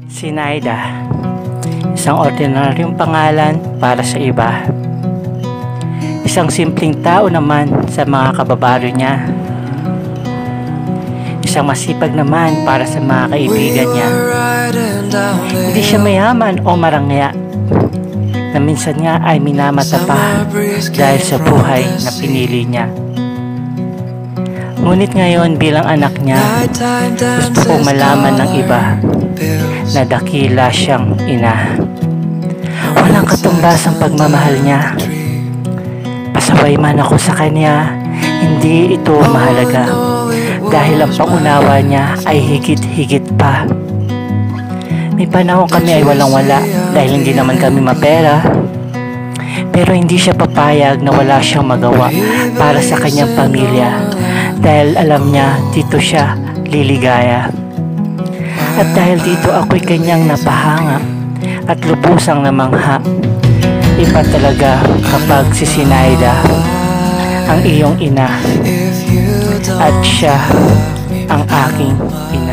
Sinaida, isang ordinaryong pangalan para sa iba. Isang simpleng tao naman sa mga kababaryo niya. Isang masipag naman para sa mga kaibigan niya. Hindi siya mayaman o marangya, na minsan nga ay minamata pa dahil sa buhay na pinili niya. Ngunit ngayon bilang anak niya, gusto kong malaman ng iba na dakila siyang ina. Walang katumbas ang pagmamahal niya. Pasaway man ako sa kanya, hindi ito mahalaga dahil ang pangunawa niya ay higit-higit pa. May panahon kami ay walang-wala dahil hindi naman kami mapera. Pero hindi siya papayag na wala siyang magawa para sa kanyang pamilya dahil alam niya dito siya liligaya. At dahil dito ako'y kanyang napahanga at lubusang namangha. Iba talaga kapag si Sinaida ang iyong ina at siya ang aking ina.